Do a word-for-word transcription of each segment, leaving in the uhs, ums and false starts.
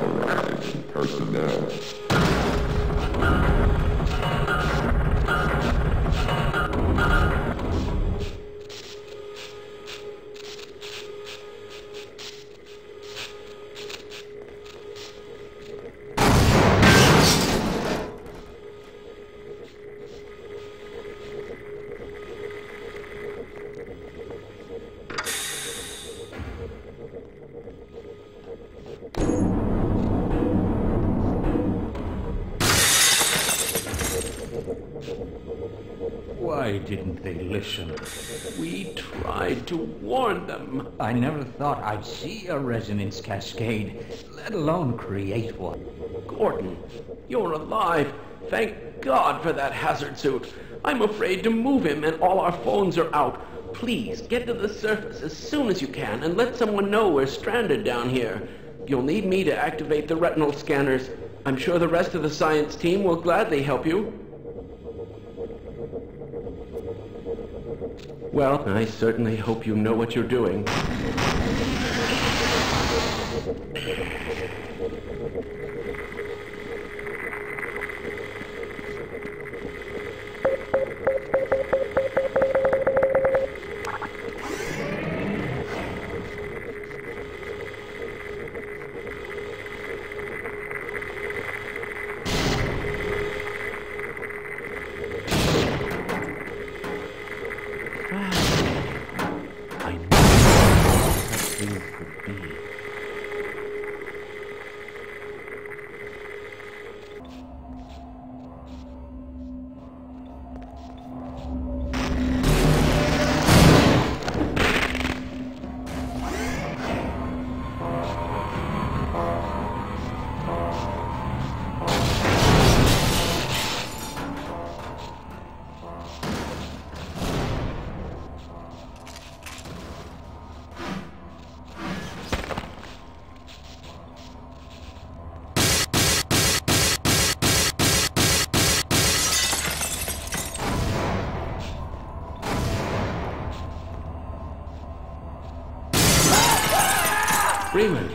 authorized personnel. Why didn't they listen? We tried to warn them. I never thought I'd see a resonance cascade, let alone create one. Gordon, you're alive. Thank God for that hazard suit. I'm afraid to move him and all our phones are out. Please, get to the surface as soon as you can and let someone know we're stranded down here. You'll need me to activate the retinal scanners. I'm sure the rest of the science team will gladly help you. Well, I certainly hope you know what you're doing. Freeman.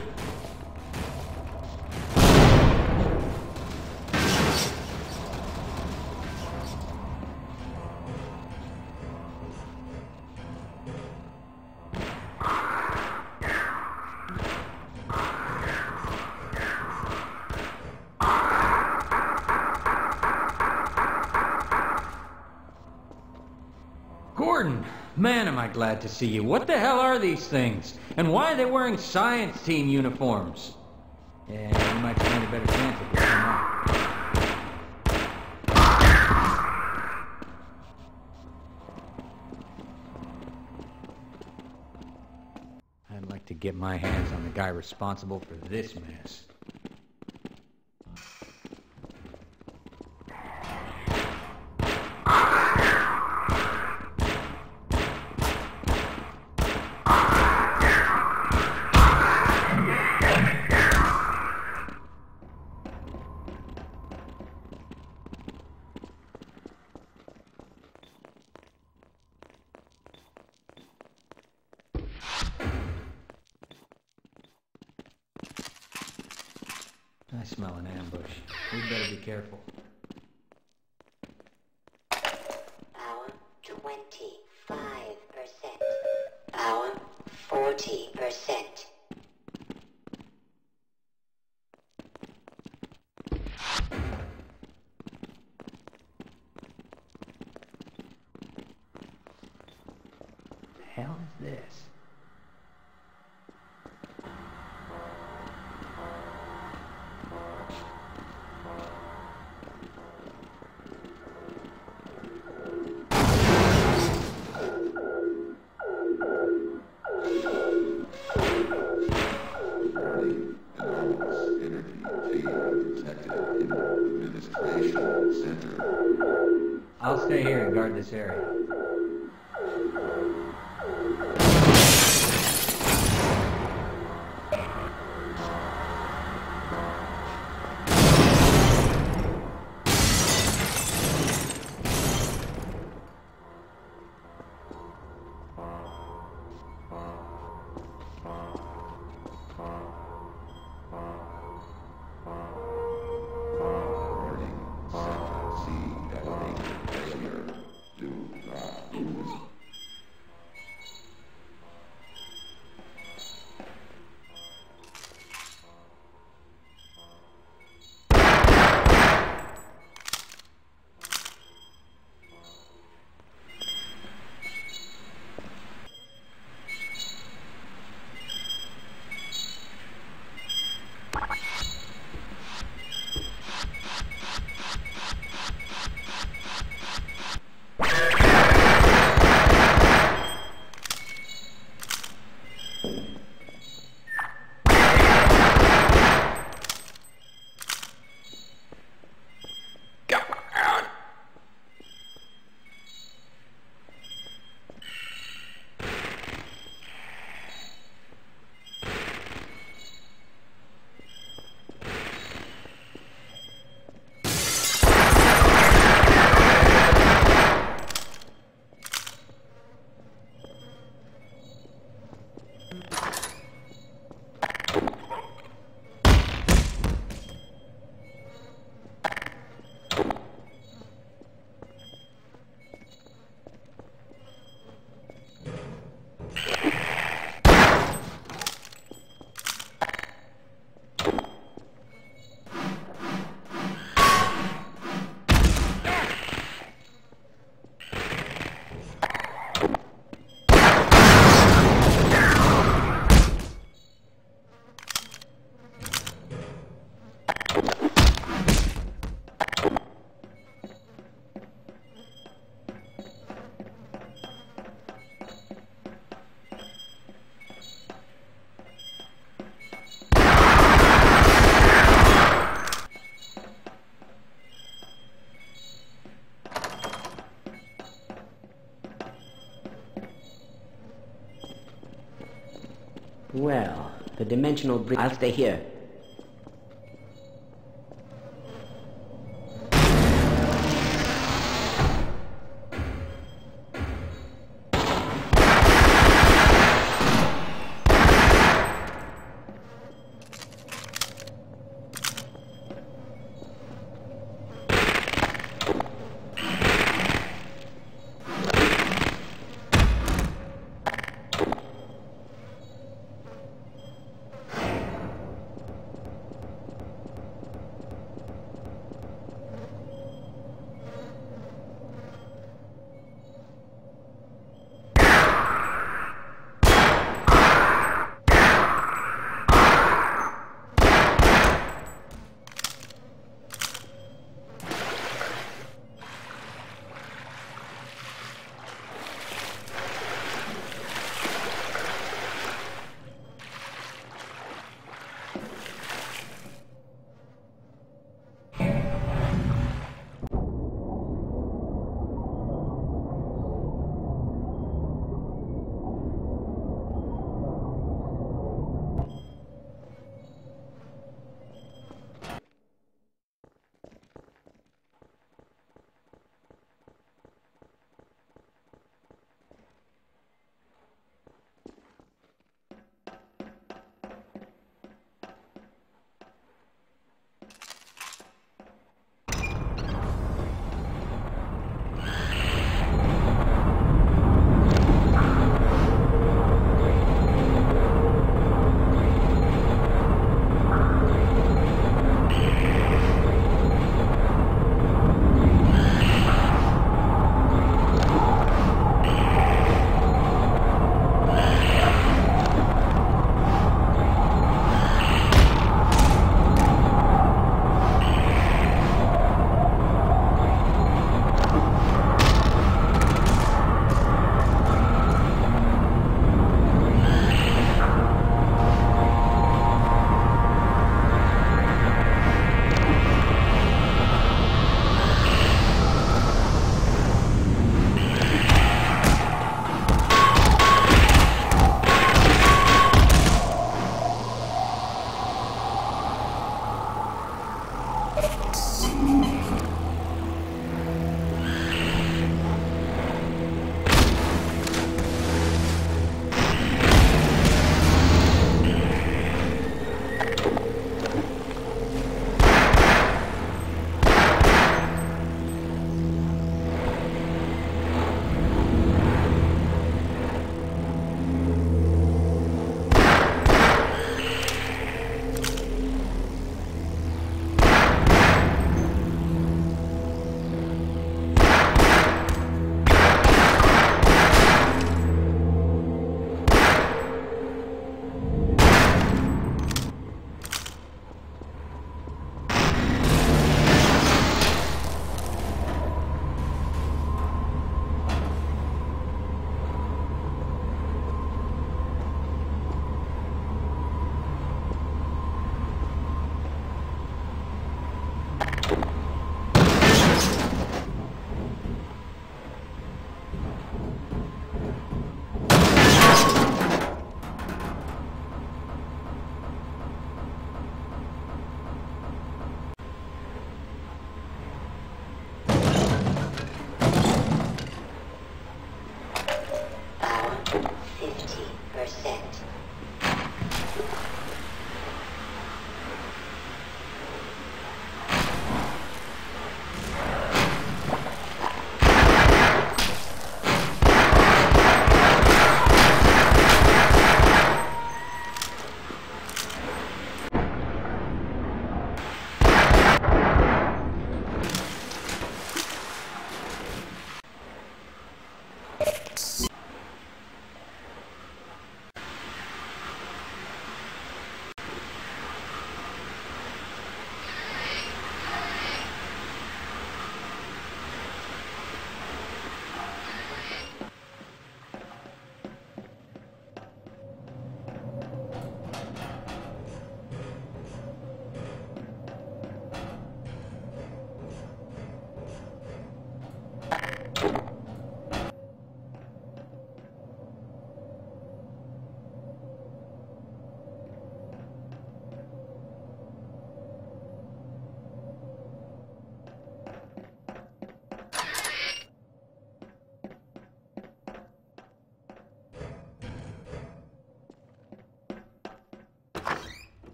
Gordon, man, am I glad to see you. What the hell are these things? And why are they wearing science team uniforms? Yeah, you might stand a better chance of this than that. I'd like to get my hands on the guy responsible for this mess. I smell an ambush. We'd better be careful. Power twenty-five percent. Power forty percent. The hell is this? I'll stay here and guard this area. dimensional bridge. I'll stay here.